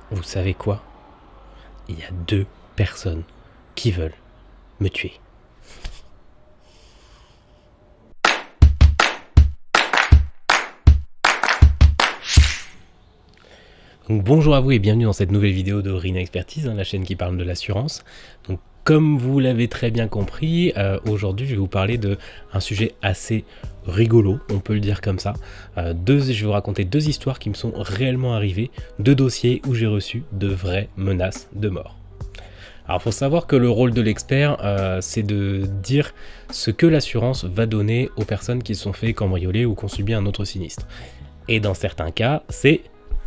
Vous savez quoi? Il y a 2 personnes qui veulent me tuer. Donc, bonjour à vous et bienvenue dans cette nouvelle vidéo de Rina Expertise, la chaîne qui parle de l'assurance. Donc, comme vous l'avez très bien compris, aujourd'hui je vais vous parler d'un sujet assez rigolo, on peut le dire comme ça. Je vais vous raconter 2 histoires qui me sont réellement arrivées, 2 dossiers où j'ai reçu de vraies menaces de mort. Alors il faut savoir que le rôle de l'expert, c'est de dire ce que l'assurance va donner aux personnes qui se sont fait cambrioler ou qui ont subi un autre sinistre. Et dans certains cas, c'est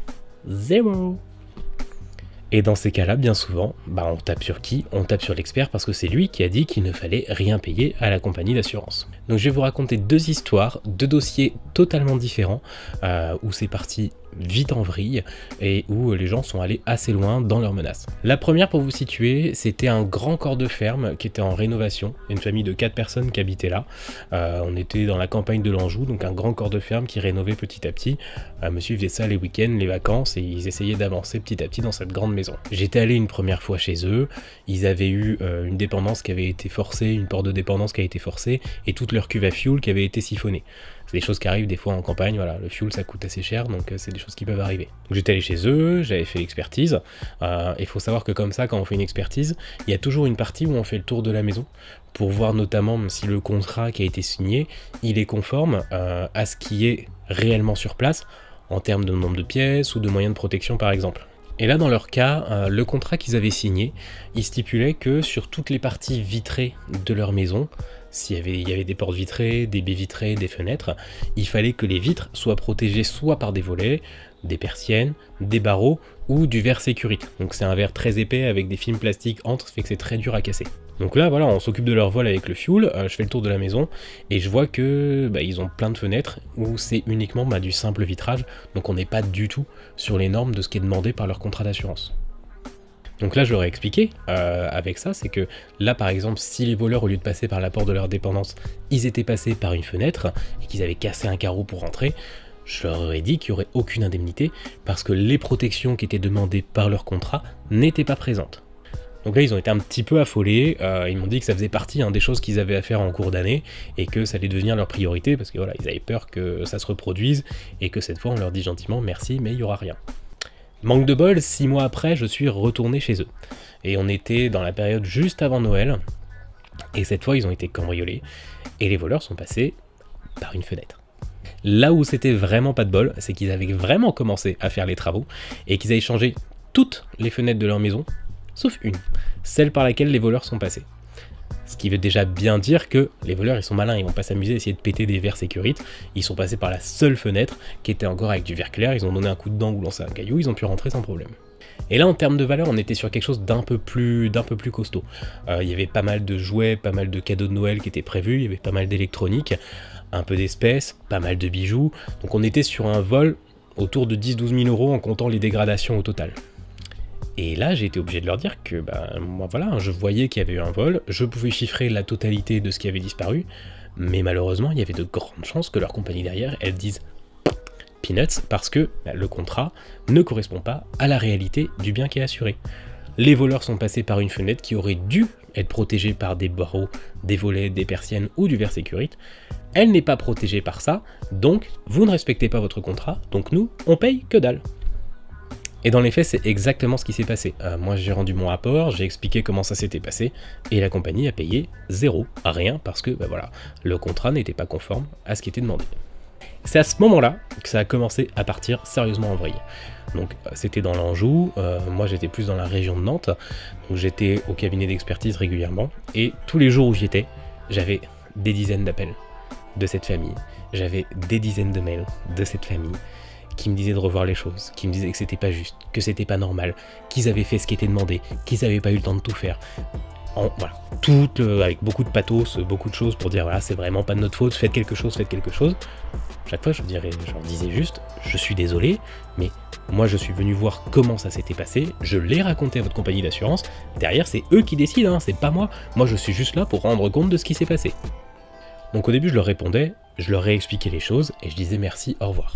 0. Et dans ces cas-là, bien souvent, on tape sur qui? On tape sur l'expert parce que c'est lui qui a dit qu'il ne fallait rien payer à la compagnie d'assurance. Donc je vais vous raconter 2 histoires, 2 dossiers totalement différents, où c'est parti vite en vrille et où les gens sont allés assez loin dans leurs menaces. La première, pour vous situer, c'était un grand corps de ferme qui était en rénovation, une famille de 4 personnes qui habitaient là. On était dans la campagne de l'Anjou, donc un grand corps de ferme qui rénovait petit à petit. Monsieur faisait ça les week-ends, les vacances, et ils essayaient d'avancer petit à petit dans cette grande maison. J'étais allé une première fois chez eux, ils avaient eu une dépendance qui avait été forcée, une porte de dépendance qui a été forcée, et toute leur cuve à fioul qui avait été siphonnée. C'est des choses qui arrivent des fois en campagne, voilà, le fuel ça coûte assez cher, donc c'est des choses qui peuvent arriver. Donc j'étais allé chez eux, j'avais fait l'expertise, il faut savoir que comme ça, quand on fait une expertise, il y a toujours une partie où on fait le tour de la maison, pour voir notamment si le contrat qui a été signé, il est conforme à ce qui est réellement sur place, en termes de nombre de pièces ou de moyens de protection par exemple. Et là, dans leur cas, le contrat qu'ils avaient signé, il stipulait que sur toutes les parties vitrées de leur maison, s'il y avait des portes vitrées, des baies vitrées, des fenêtres, il fallait que les vitres soient protégées soit par des volets, des persiennes, des barreaux ou du verre sécurité. Donc c'est un verre très épais avec des films plastiques entre, ce fait que c'est très dur à casser. Donc là voilà, on s'occupe de leur vol avec le fuel, je fais le tour de la maison et je vois que ils ont plein de fenêtres où c'est uniquement du simple vitrage, donc on n'est pas du tout sur les normes de ce qui est demandé par leur contrat d'assurance. Donc là je leur ai expliqué avec ça, c'est que là par exemple si les voleurs au lieu de passer par la porte de leur dépendance, ils étaient passés par une fenêtre et qu'ils avaient cassé un carreau pour rentrer, je leur aurais dit qu'il n'y aurait aucune indemnité parce que les protections qui étaient demandées par leur contrat n'étaient pas présentes. Donc là ils ont été un petit peu affolés, ils m'ont dit que ça faisait partie des choses qu'ils avaient à faire en cours d'année et que ça allait devenir leur priorité parce que voilà, ils avaient peur que ça se reproduise et que cette fois on leur dit gentiment merci mais il n'y aura rien. Manque de bol, 6 mois après, je suis retourné chez eux. Et on était dans la période juste avant Noël. Et cette fois, ils ont été cambriolés. Et les voleurs sont passés par une fenêtre. Là où c'était vraiment pas de bol, c'est qu'ils avaient vraiment commencé à faire les travaux. Et qu'ils avaient changé toutes les fenêtres de leur maison, sauf une. Celle par laquelle les voleurs sont passés. Ce qui veut déjà bien dire que les voleurs ils sont malins, ils vont pas s'amuser à essayer de péter des verres sécurité. Ils sont passés par la seule fenêtre qui était encore avec du verre clair, ils ont donné un coup de dent ou lancé un caillou, ils ont pu rentrer sans problème. Et là en termes de valeur on était sur quelque chose d'un peu plus costaud. Il y avait pas mal de jouets, pas mal de cadeaux de Noël qui étaient prévus, il y avait pas mal d'électronique, un peu d'espèces, pas mal de bijoux. Donc on était sur un vol autour de 10-12 000 € en comptant les dégradations au total. Et là, j'ai été obligé de leur dire que, moi voilà, je voyais qu'il y avait eu un vol, je pouvais chiffrer la totalité de ce qui avait disparu, mais malheureusement, il y avait de grandes chances que leur compagnie derrière, elle dise peanuts, parce que le contrat ne correspond pas à la réalité du bien qui est assuré. Les voleurs sont passés par une fenêtre qui aurait dû être protégée par des barreaux, des volets, des persiennes ou du verre sécurité. Elle n'est pas protégée par ça, donc vous ne respectez pas votre contrat, donc nous, on paye que dalle. Et dans les faits, c'est exactement ce qui s'est passé. Moi, j'ai rendu mon rapport, j'ai expliqué comment ça s'était passé, et la compagnie a payé 0, rien, parce que voilà, le contrat n'était pas conforme à ce qui était demandé. C'est à ce moment-là que ça a commencé à partir sérieusement en vrille. Donc c'était dans l'Anjou, moi j'étais plus dans la région de Nantes, donc j'étais au cabinet d'expertise régulièrement, et tous les jours où j'y étais, j'avais des dizaines d'appels de cette famille, j'avais des dizaines de mails de cette famille, qui me disaient de revoir les choses, qui me disaient que c'était pas juste, que c'était pas normal, qu'ils avaient fait ce qui était demandé, qu'ils avaient pas eu le temps de tout faire. Voilà, avec beaucoup de pathos, beaucoup de choses pour dire voilà, c'est vraiment pas de notre faute, faites quelque chose, faites quelque chose. Chaque fois, je leur disais juste, je suis désolé, mais moi je suis venu voir comment ça s'était passé, je l'ai raconté à votre compagnie d'assurance, derrière c'est eux qui décident, c'est pas moi. Moi je suis juste là pour rendre compte de ce qui s'est passé. Donc au début je leur répondais, je leur ai expliqué les choses et je disais merci, au revoir.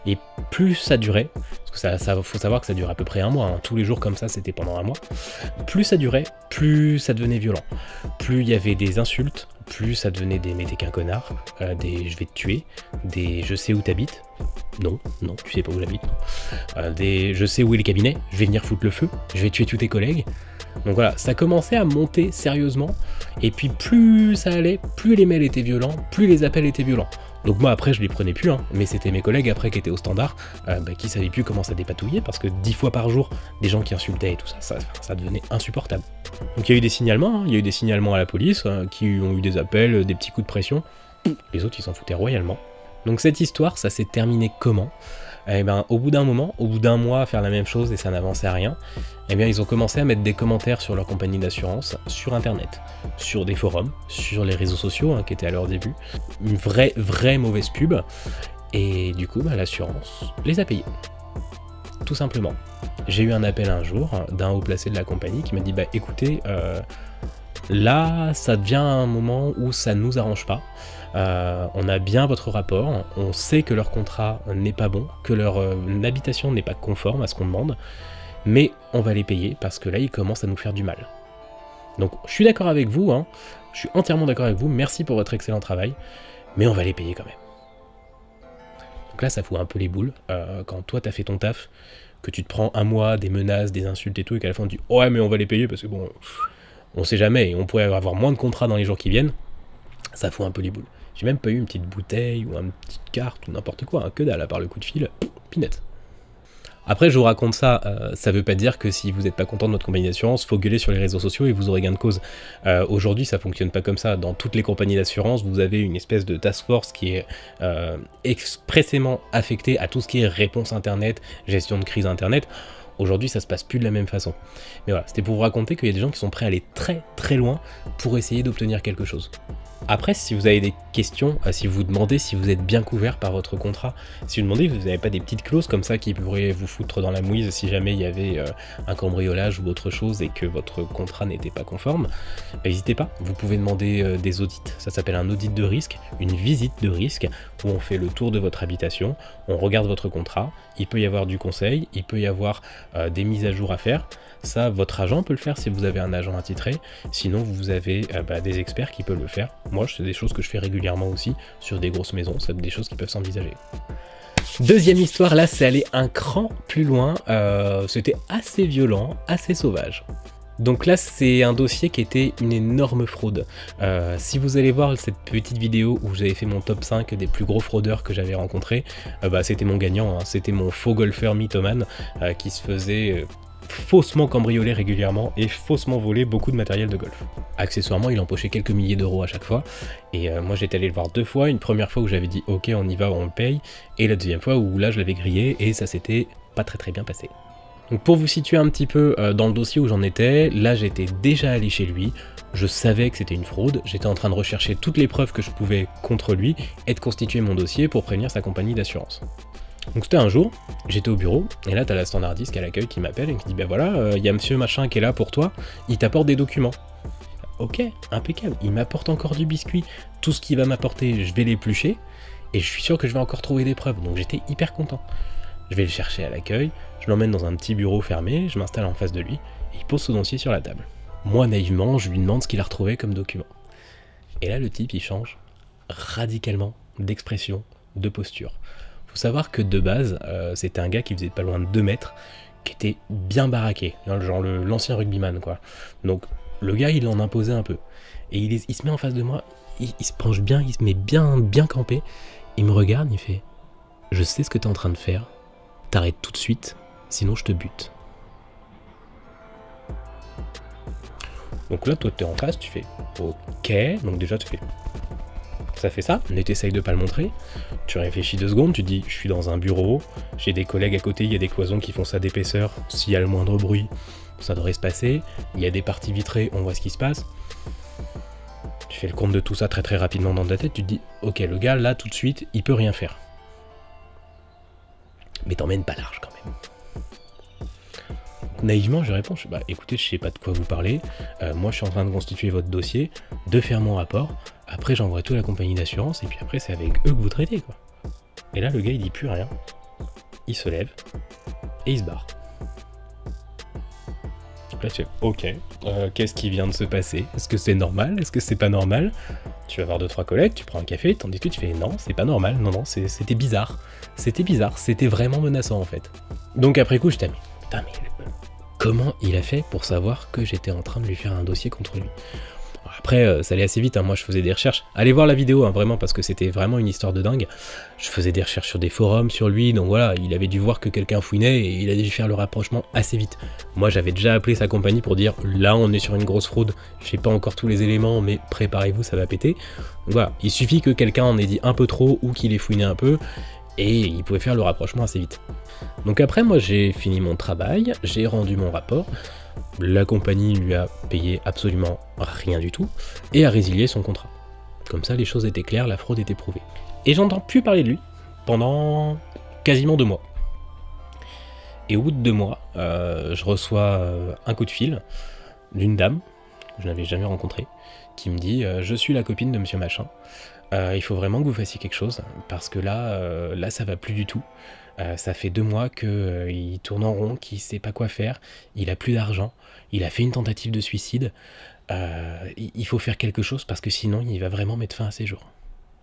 Et plus ça durait, parce que ça faut savoir que ça dure à peu près un mois, hein, tous les jours comme ça, c'était pendant un mois, plus ça durait, plus ça devenait violent. Plus il y avait des insultes, plus ça devenait des mais t'es qu'un connard, des je vais te tuer, des je sais où t'habites, non, tu sais pas où j'habite, des je sais où est le cabinet, je vais venir foutre le feu, je vais tuer tous tes collègues. Donc voilà, ça commençait à monter sérieusement, et puis plus ça allait, plus les mails étaient violents, plus les appels étaient violents. Donc moi après je les prenais plus, hein, mais c'était mes collègues après qui étaient au standard, qui savaient plus comment ça dépatouillait, parce que 10 fois par jour, des gens qui insultaient et tout ça, ça devenait insupportable. Donc il y a eu des signalements, hein, il y a eu des signalements à la police, qui ont eu des appels, des petits coups de pression, les autres ils s'en foutaient royalement. Donc cette histoire, ça s'est terminé comment? Eh ben, au bout d'un moment, au bout d'un mois à faire la même chose et ça n'avançait à rien, eh bien ils ont commencé à mettre des commentaires sur leur compagnie d'assurance sur internet, sur des forums, sur les réseaux sociaux, hein, qui étaient à leur début, une vraie mauvaise pub, et du coup bah, l'assurance les a payés, tout simplement. J'ai eu un appel un jour d'un haut placé de la compagnie qui m'a dit bah écoutez, là ça devient un moment où ça nous arrange pas. On a bien votre rapport, on sait que leur contrat n'est pas bon, que leur habitation n'est pas conforme à ce qu'on demande, mais on va les payer parce que là ils commencent à nous faire du mal. Donc je suis d'accord avec vous, hein, je suis entièrement d'accord avec vous, merci pour votre excellent travail, mais on va les payer quand même. Donc là ça fout un peu les boules, quand toi t'as fait ton taf, que tu te prends un mois, des menaces, des insultes et tout, et qu'à la fin on dit « ouais mais on va les payer parce que bon, on sait jamais, et on pourrait avoir moins de contrats dans les jours qui viennent », ça fout un peu les boules. J'ai même pas eu une petite bouteille ou une petite carte ou n'importe quoi, hein, que dalle, à part le coup de fil, pinette. Après je vous raconte ça, ça veut pas dire que si vous n'êtes pas content de notre compagnie d'assurance, faut gueuler sur les réseaux sociaux et vous aurez gain de cause. Aujourd'hui ça fonctionne pas comme ça, dans toutes les compagnies d'assurance vous avez une espèce de task force qui est expressément affectée à tout ce qui est réponse internet, gestion de crise internet. Aujourd'hui ça se passe plus de la même façon. Mais voilà, c'était pour vous raconter qu'il y a des gens qui sont prêts à aller très loin pour essayer d'obtenir quelque chose. Après, si vous avez des questions, si vous vous demandez si vous êtes bien couvert par votre contrat, si vous demandez si vous n'avez pas des petites clauses comme ça qui pourraient vous foutre dans la mouise si jamais il y avait un cambriolage ou autre chose et que votre contrat n'était pas conforme, n'hésitez pas, vous pouvez demander des audits, ça s'appelle un audit de risque, une visite de risque, où on fait le tour de votre habitation, on regarde votre contrat, il peut y avoir du conseil, il peut y avoir des mises à jour à faire. Ça, votre agent peut le faire si vous avez un agent attitré, sinon vous avez des experts qui peuvent le faire. Moi, c'est des choses que je fais régulièrement aussi sur des grosses maisons, c'est des choses qui peuvent s'envisager. Deuxième histoire, là c'est aller un cran plus loin, c'était assez violent, assez sauvage. Donc là c'est un dossier qui était une énorme fraude. Si vous allez voir cette petite vidéo où j'avais fait mon top 5 des plus gros fraudeurs que j'avais rencontrés, c'était mon gagnant, hein, c'était mon faux golfeur mythomane qui se faisait faussement cambriolé régulièrement et faussement volé beaucoup de matériel de golf. Accessoirement, il empochait quelques milliers d'euros à chaque fois, et moi j'étais allé le voir deux fois, une première fois où j'avais dit ok on y va, on le paye, et la deuxième fois où là je l'avais grillé et ça s'était pas très bien passé. Donc pour vous situer un petit peu dans le dossier où j'en étais, là j'étais déjà allé chez lui, je savais que c'était une fraude, j'étais en train de rechercher toutes les preuves que je pouvais contre lui et de constituer mon dossier pour prévenir sa compagnie d'assurance. Donc c'était un jour, j'étais au bureau, et là t'as la standardiste à l'accueil qui m'appelle et qui dit bah voilà, il y a monsieur machin qui est là pour toi, il t'apporte des documents. Ok, impeccable, il m'apporte encore du biscuit, tout ce qu'il va m'apporter je vais l'éplucher, et je suis sûr que je vais encore trouver des preuves, donc j'étais hyper content. Je vais le chercher à l'accueil, je l'emmène dans un petit bureau fermé, je m'installe en face de lui, et il pose son dossier sur la table. Moi naïvement, je lui demande ce qu'il a retrouvé comme document. Et là le type il change radicalement d'expression, de posture. Faut savoir que de base, c'était un gars qui faisait pas loin de 2 mètres, qui était bien baraqué, genre l'ancien rugbyman quoi. Donc le gars il en imposait un peu. Et il se met en face de moi, il se penche bien, il se met bien campé, il me regarde, il fait « Je sais ce que t'es en train de faire, t'arrêtes tout de suite, sinon je te bute. » Donc là toi t'es en face, tu fais « Ok », donc déjà tu fais ça fait ça, mais t'essayes de pas le montrer, tu réfléchis 2 secondes, tu dis je suis dans un bureau, j'ai des collègues à côté, il y a des cloisons qui font ça d'épaisseur, s'il y a le moindre bruit, ça devrait se passer, il y a des parties vitrées, on voit ce qui se passe. Tu fais le compte de tout ça très rapidement dans ta tête, tu te dis ok le gars là tout de suite, il peut rien faire. Mais t'emmènes pas large quand même. Naïvement je réponds, bah écoutez je sais pas de quoi vous parlez, moi je suis en train de constituer votre dossier, de faire mon rapport, après j'envoie tout à la compagnie d'assurance et puis après c'est avec eux que vous traitez quoi. Et là le gars il dit plus rien, il se lève et il se barre. Là tu fais ok, qu'est-ce qui vient de se passer? Est-ce que c'est normal? Est-ce que c'est pas normal? Tu vas voir 2-3 collègues, tu prends un café, t'en discutes, tu fais non, c'est pas normal, non, c'était bizarre. C'était bizarre, c'était vraiment menaçant en fait. Donc après coup, je t'ai dit, putain, mais comment il a fait pour savoir que j'étais en train de lui faire un dossier contre lui? Après, ça allait assez vite, hein. Moi je faisais des recherches. Allez voir la vidéo, hein, vraiment, parce que c'était vraiment une histoire de dingue. Je faisais des recherches sur des forums, sur lui, donc voilà, il avait dû voir que quelqu'un fouinait et il a dû faire le rapprochement assez vite. Moi j'avais déjà appelé sa compagnie pour dire, là on est sur une grosse fraude, j'ai pas encore tous les éléments, mais préparez-vous, ça va péter. Donc voilà, il suffit que quelqu'un en ait dit un peu trop ou qu'il ait fouiné un peu, et il pouvait faire le rapprochement assez vite. Donc après, moi j'ai fini mon travail, j'ai rendu mon rapport, la compagnie lui a payé absolument rien du tout, et a résilié son contrat. Comme ça, les choses étaient claires, la fraude était prouvée. Et j'entends plus parler de lui pendant quasiment 2 mois. Et au bout de 2 mois, je reçois un coup de fil d'une dame, que je n'avais jamais rencontrée, qui me dit « Je suis la copine de monsieur machin, il faut vraiment que vous fassiez quelque chose, parce que là ça va plus du tout. Ça fait 2 mois qu'il tourne en rond, qu'il sait pas quoi faire, il a plus d'argent, il a fait une tentative de suicide, il faut faire quelque chose parce que sinon il va vraiment mettre fin à ses jours. »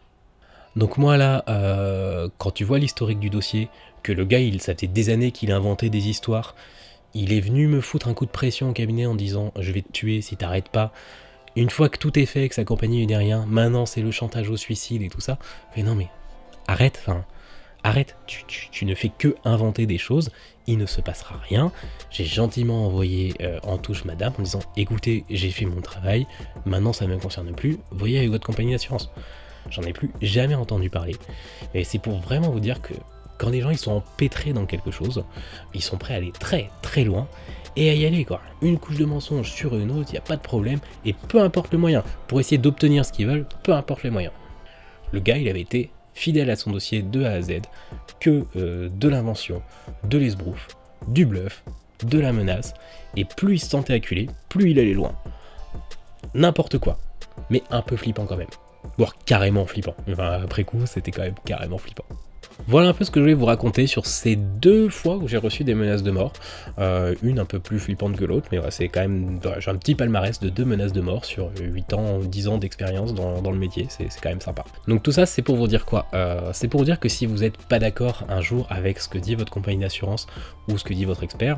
Donc moi là, quand tu vois l'historique du dossier, que le gars, ça fait des années qu'il a inventé des histoires, il est venu me foutre un coup de pression au cabinet en disant « je vais te tuer si t'arrêtes pas », une fois que tout est fait, que sa compagnie n'est rien, maintenant c'est le chantage au suicide et tout ça, mais non mais arrête, arrête, tu ne fais que inventer des choses, il ne se passera rien. J'ai gentiment envoyé en touche madame en disant écoutez, j'ai fait mon travail, maintenant ça ne me concerne plus, voyez avec votre compagnie d'assurance. J'en ai plus jamais entendu parler. Mais c'est pour vraiment vous dire que quand les gens ils sont empêtrés dans quelque chose, ils sont prêts à aller très très loin et à y aller quoi. Une couche de mensonge sur une autre, il n'y a pas de problème, et peu importe le moyen, pour essayer d'obtenir ce qu'ils veulent, peu importe les moyens. Le gars il avait été fidèle à son dossier de A à Z, que de l'invention, de l'esbrouf, du bluff, de la menace, et plus il se sentait acculé, plus il allait loin. N'importe quoi, mais un peu flippant quand même. Voire carrément flippant. Enfin, après coup, c'était quand même carrément flippant. Voilà un peu ce que je voulais vous raconter sur ces 2 fois où j'ai reçu des menaces de mort. Une un peu plus flippante que l'autre, mais ouais, c'est quand même... J'ai un petit palmarès de 2 menaces de mort sur 8 ans, 10 ans d'expérience dans le métier, c'est quand même sympa. Donc tout ça, c'est pour vous dire quoi? C'est pour vous dire que si vous n'êtes pas d'accord un jour avec ce que dit votre compagnie d'assurance ou ce que dit votre expert,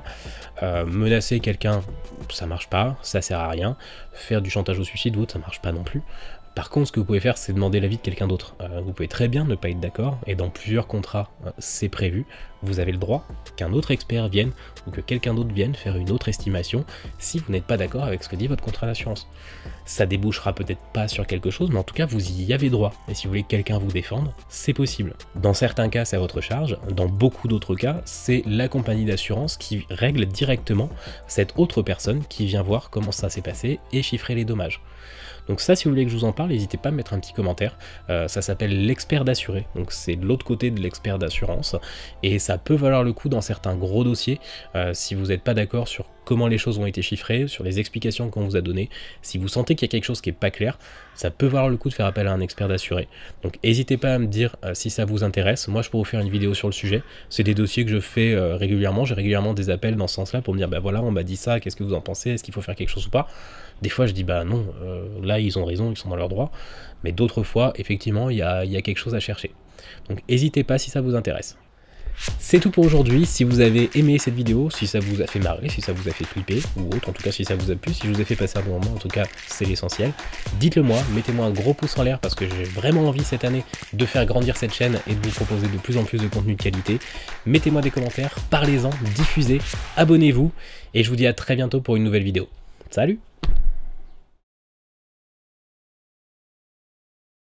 menacer quelqu'un, ça marche pas, ça sert à rien. Faire du chantage au suicide ou autre, ça marche pas non plus. Par contre, ce que vous pouvez faire, c'est demander l'avis de quelqu'un d'autre. Vous pouvez très bien ne pas être d'accord, et dans plusieurs contrats, c'est prévu. Vous avez le droit qu'un autre expert vienne, ou que quelqu'un d'autre vienne faire une autre estimation, si vous n'êtes pas d'accord avec ce que dit votre contrat d'assurance. Ça débouchera peut-être pas sur quelque chose, mais en tout cas, vous y avez droit. Et si vous voulez que quelqu'un vous défende, c'est possible. Dans certains cas, c'est à votre charge. Dans beaucoup d'autres cas, c'est la compagnie d'assurance qui règle directement cette autre personne qui vient voir comment ça s'est passé et chiffrer les dommages. Donc ça, si vous voulez que je vous en parle, n'hésitez pas à me mettre un petit commentaire. Ça s'appelle l'expert d'assuré, donc c'est de l'autre côté de l'expert d'assurance, et ça peut valoir le coup dans certains gros dossiers, si vous n'êtes pas d'accord sur comment les choses ont été chiffrées, sur les explications qu'on vous a données. Si vous sentez qu'il y a quelque chose qui n'est pas clair, ça peut valoir le coup de faire appel à un expert d'assuré. Donc n'hésitez pas à me dire si ça vous intéresse. Moi je peux vous faire une vidéo sur le sujet. C'est des dossiers que je fais régulièrement. J'ai régulièrement des appels dans ce sens-là pour me dire bah voilà, on m'a dit ça, qu'est-ce que vous en pensez, est-ce qu'il faut faire quelque chose ou pas? Des fois je dis bah non, là ils ont raison, ils sont dans leur droit. Mais d'autres fois, effectivement, il y a quelque chose à chercher. Donc n'hésitez pas si ça vous intéresse. C'est tout pour aujourd'hui. Si vous avez aimé cette vidéo, si ça vous a fait marrer, si ça vous a fait flipper ou autre, en tout cas si ça vous a plu, si je vous ai fait passer un bon moment, en tout cas c'est l'essentiel, dites-le moi, mettez-moi un gros pouce en l'air parce que j'ai vraiment envie cette année de faire grandir cette chaîne et de vous proposer de plus en plus de contenu de qualité. Mettez-moi des commentaires, parlez-en, diffusez, abonnez-vous et je vous dis à très bientôt pour une nouvelle vidéo. Salut!